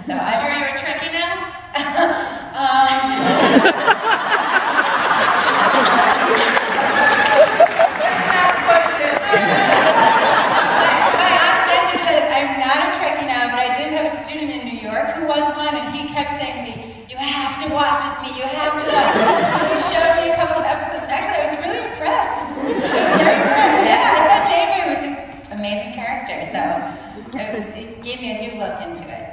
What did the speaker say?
So sure you're a Trekkie now? That's not the question. My honest answer to that is I'm not a Trekkie now, but I do have a student in New York who was one, and he kept saying to me, "You have to watch with me, you have to watch." So he showed me a couple of episodes, and actually I was really impressed. I was very impressed. Yeah, I thought Jamie was an amazing character, so it gave me a new look into it.